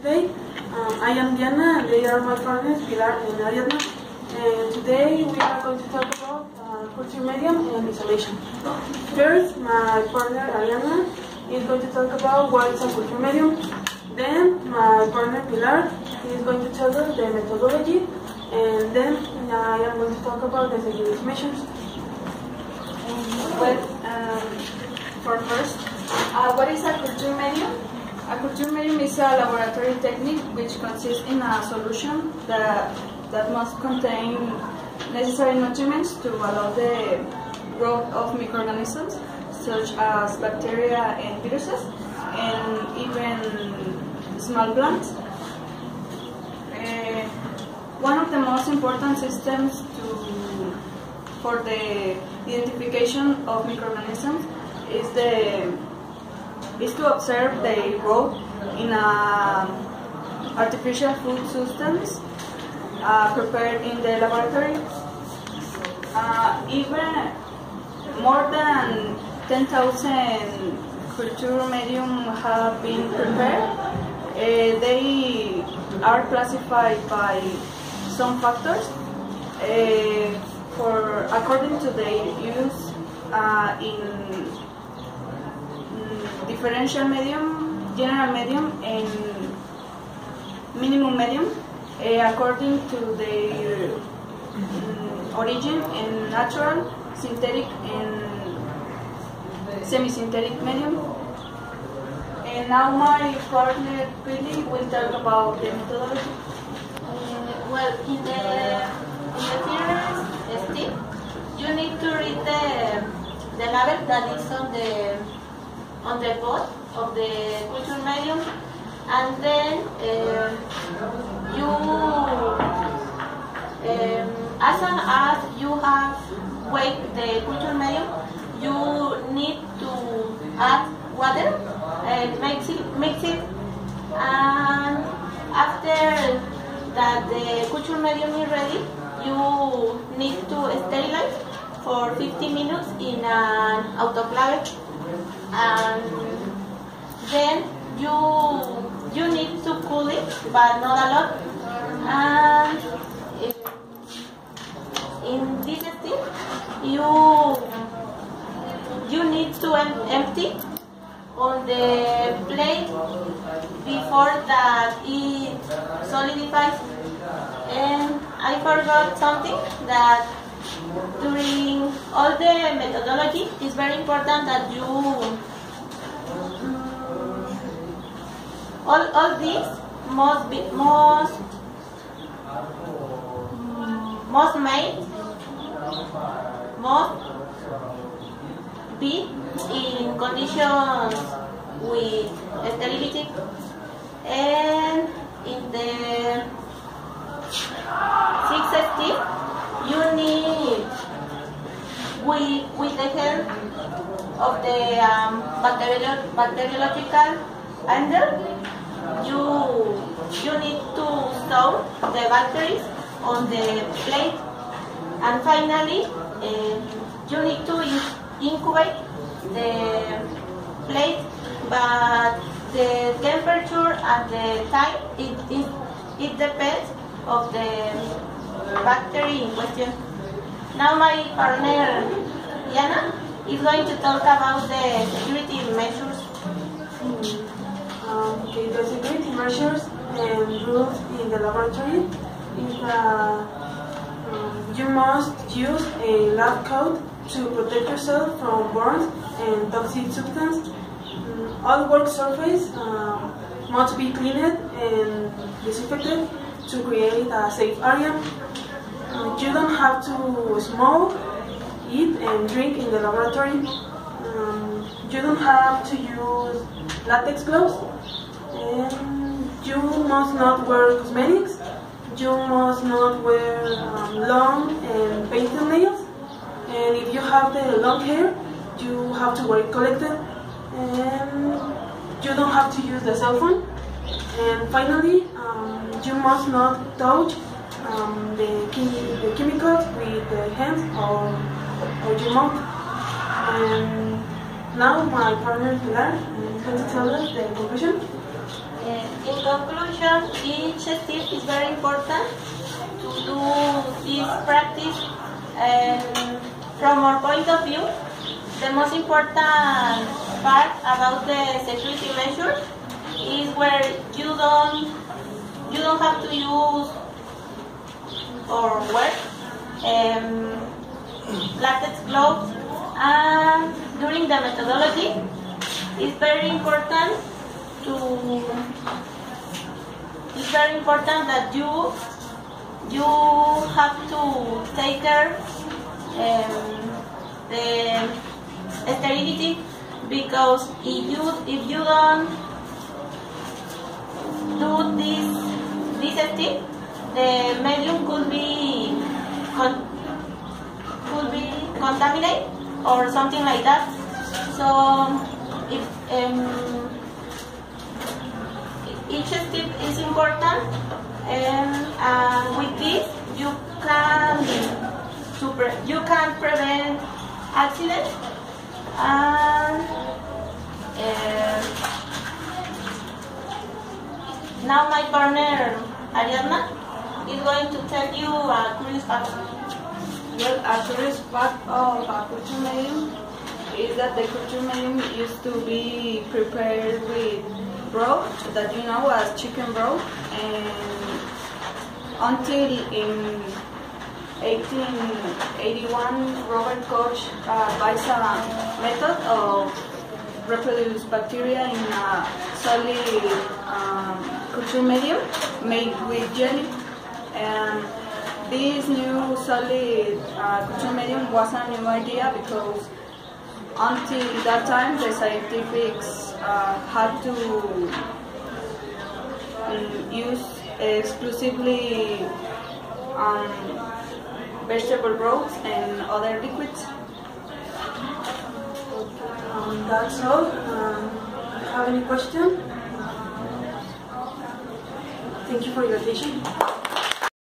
Today, I am Diana and they are my partners Pilar and Ariadna. And today we are going to talk about culture medium and isolation. First, my partner Ariadna is going to talk about what is a culture medium. Then my partner Pilar is going to tell us the methodology. And then I am going to talk about the security measures. For first, what is a culture medium? A culture medium is a laboratory technique which consists in a solution that must contain necessary nutrients to allow the growth of microorganisms such as bacteria and viruses and even small plants. One of the most important systems for the identification of microorganisms is to observe the growth in artificial food systems prepared in the laboratory. Even more than 10,000 culture medium have been prepared. They are classified by some factors according to their use in differential medium, general medium, and minimum medium, according to their origin in natural, synthetic, and semi-synthetic medium. And now my partner Pili will talk about the methodology. Well, in the first step, you need to read the label that is on the pot of the culture medium, and then as soon as you have weighed the culture medium, you need to add water and mix it, and after that the culture medium is ready, you need to sterilize for 50 minutes in an autoclave, and then you need to cool it, but not a lot. And in this step, you need to empty on the plate before that it solidifies. And I forgot something, that during all the methodology, it's very important that you all these must be in conditions with sterility. And in the sixth step, you need, with the help of the bacteriological handle, you need to store the bacteria on the plate. And finally, you need to incubate the plate, but the temperature and the time, it depends of the bacteria in question. Now my partner Diana is going to talk about the security measures. Okay, the security measures and rules in the laboratory is you must use a lab coat to protect yourself from burns and toxic substance. All work surface must be cleaned and disinfected to create a safe area. You don't have to smoke, eat, and drink in the laboratory. You don't have to use latex gloves. And you must not wear cosmetics. You must not wear long and painted nails. And if you have the long hair, you have to wear it collected. And you don't have to use the cell phone. And finally, you must not touch the chemicals with the hands or your mouth. Now my partner Pilar is going to tell us the conclusion. In conclusion, each step is very important to do this practice. And from our point of view, the most important part about the security measures is where you don't have to use or wear latex gloves. And during the methodology, it's very important that you have to take care the sterility, because if you don't do this step, the medium could be contaminated or something like that. So if each step is important, and with this you can prevent accidents. And now my partner Ariadna is going to tell you a curious fact. Well, a curious fact of a culture medium is that the culture medium used to be prepared with broth that you know as chicken broth, and until in 1881 Robert Koch devised a method of reproduce bacteria in a solid culture medium made with jelly. And this new solid culture medium was a new idea, because until that time the scientists had to use exclusively vegetable broths and other liquids. That's all. Have any question? Thank you for your attention.